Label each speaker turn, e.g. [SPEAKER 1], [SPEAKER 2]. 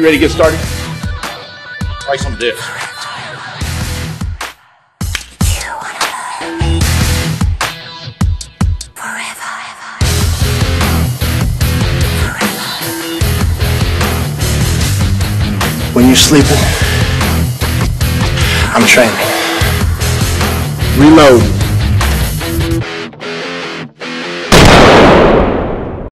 [SPEAKER 1] ready to get started? Try some of this.
[SPEAKER 2] When you're sleeping, I'm training.
[SPEAKER 1] Reload.